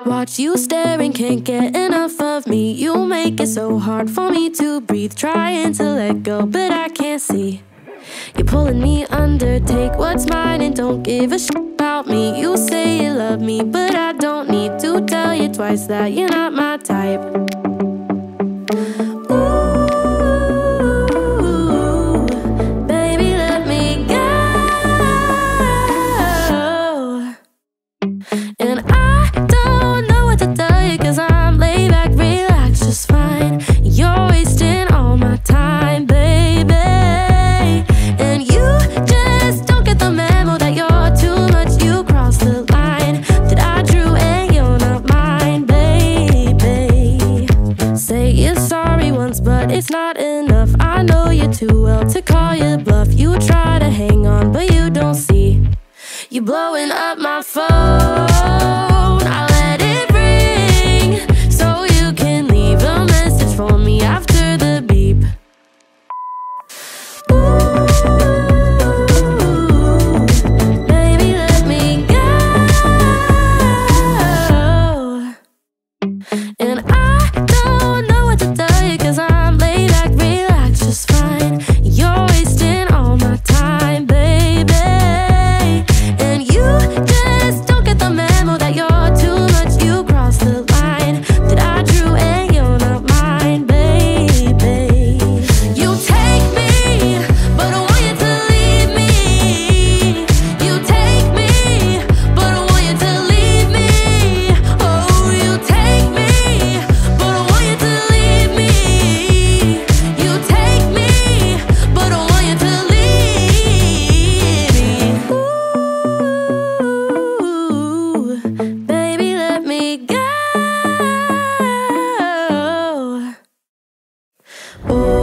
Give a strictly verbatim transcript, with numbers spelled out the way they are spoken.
Watch you staring, can't get enough of me. You make it so hard for me to breathe. Trying to let go, but I can't see. You're pulling me under, take what's mine and don't give a shit about me. You say you love me, but I don't need to tell you twice that you're not my type. Ooh, baby, let me go. And I don't know what to tell you, cause I'm laid back, relax, just fine. You're wasting all my time, baby. And you just don't get the memo that you're too much. You crossed the line that I drew and you're not mine, baby. Say you're sorry once, but it's not enough. I know you too well to call you bluff. You try to hang on, but you don't see. You're blowing up my phone. I let it ring so you can leave a message for me after the beep. Ooh, baby, let me go. And I don't know what to tell you, cause I'm laid back, relax, just fine. You're wasting all my time, baby. And you just don't get the memo that you're too much. You crossed the line that I drew and you're not mine, baby. You take me, but I want you to leave me. You take me, but I want you to leave me. Oh, you take me, but I want you to leave me. You take me, but I want you to leave me. Ooh, baby, let me go. Ooh.